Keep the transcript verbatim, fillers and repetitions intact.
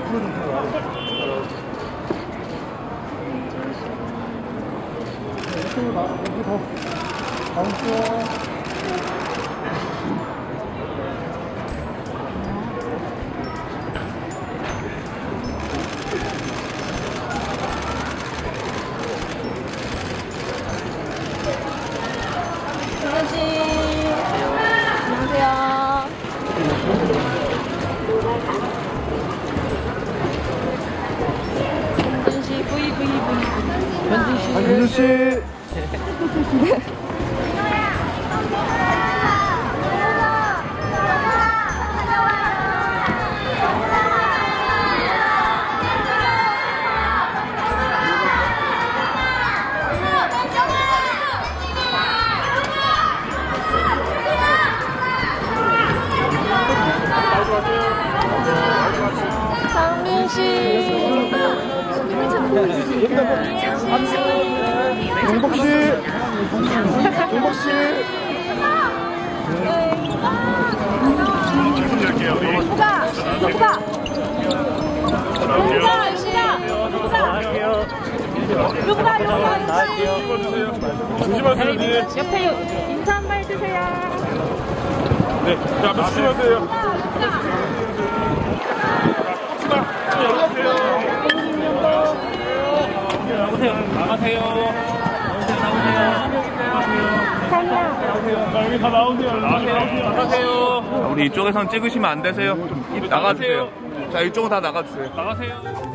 앞으로 좀 들어와. 이쪽으로 나, 여기 더. 가운데. 현준 씨. 상민 씨. 용복 씨. 용복 씨. 누가? 누가? 누가? 유시야. 누가? 누가? 누가? 조심하세요. 네. 옆에 인사 한 번 해주세요. 네. 자, 앞에 조심하세요. 나오세요. 나가세요. 나오세요. 여기 다 나오세요. 나가세요. 나가세요. 우리 이쪽에선 찍으시면 안 되세요. 좀 나가주세요. 자, 이쪽은 다 나가주세요. 나가세요.